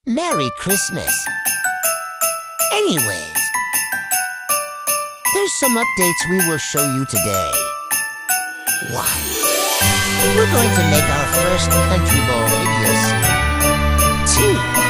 Merry Christmas. Anyways, there's some updates we will show you today. 1. We're going to make our first Country Bowl video scene. 2.